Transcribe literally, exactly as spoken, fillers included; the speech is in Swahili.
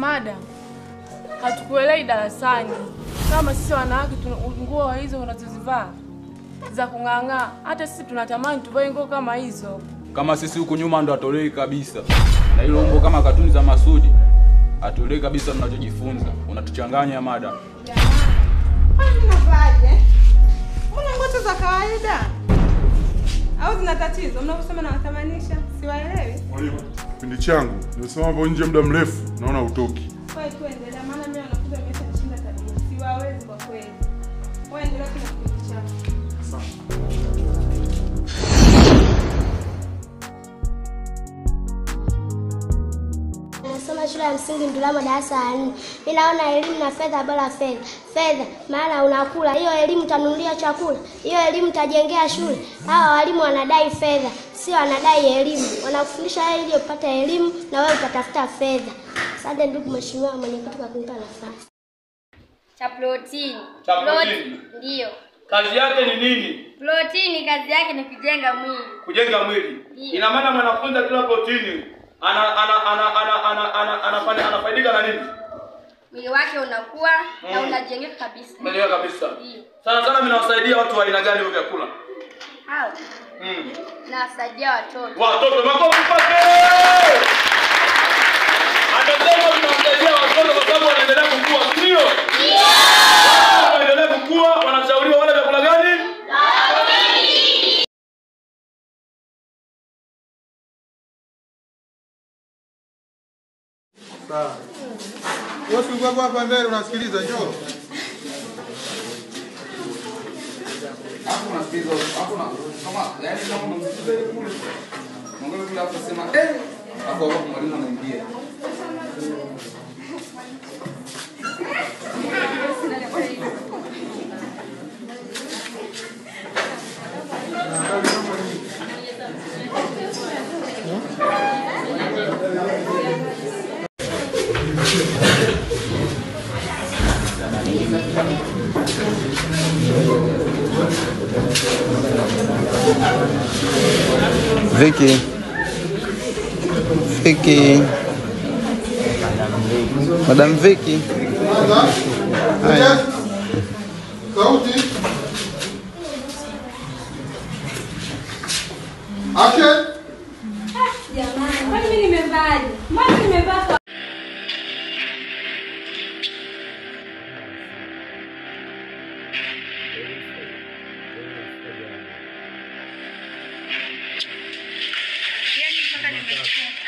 Madam, hatukuelewi darasani. Kama sisi wanawake nguo hizo unazozivaa za kung'ang'aa, hata sisi tunatamani tuvae nguo kama hizo. Kama sisi huku nyuma ndo atolei kabisa. Na hilo umbo kama katuni za Masudi. Atolei kabisa tunachojifunza. Unatuchanganya madam. Kwani unavaje? Mbona nguo za kawaida? Au zina tatizo? Mnaposema na watamanisha, siwaelewi. Mwalimu, kipindi changu nimesema hapo nje muda mrefu, naona utoki. Kwa hiyo tuendelea, maana mimi wanafunzi wameshanishinda tabia. Siwawezi kwa kweli. Wewe endelea na kipindi chako. Sawa. Nasoma shule ya msingi Ndulama darasa la nne. Mimi naona elimu na fedha bora fedha. Fedha maana unakula. Hiyo elimu tanunulia chakula. Hiyo elimu tajengea shule. Hawa walimu wanadai fedha, sio wanadai elimu. Wanakufundisha wewe ili upate elimu na wewe utatafuta fedha. Asante ndugu mheshimiwa mwenyekiti kwa kunipa nafasi. Cha protini. Cha protini. Ndio. Kazi yake ni nini? Protini kazi yake ni kujenga mwili. Kujenga mwili. Ina maana mwanafunzi akila protini ana ana ana ana ana ana anafanya anafaidika na nini? Mwili wake unakuwa mm. na unajengeka kabisa. Unajengeka kabisa. Ndio. Sana sana vinawasaidia watu wa aina gani hivyo vyakula? Hao. Mm. Nawasaidia watoto. Watoto makofi pake. Anasema vinawasaidia watoto kwa sababu wanaendelea kukua, sio? Ndio. Wanaendelea kukua, wanashauriwa wale vyakula gani? Sawa. Wewe uko hapa mbele unasikiliza, njoo. Hapo unasikiliza, hapo na kama yaani kama unamsikiliza ile kule. Mungu kule hapo sema eh, hapo hapo mwalimu anaingia. Vicky. Vicky. Madam Vicky. Haya. Sauti. Action. Jamani, kwani mimi nimevaaje? Mbona nimevaa? Yaani mpaka nimechoka.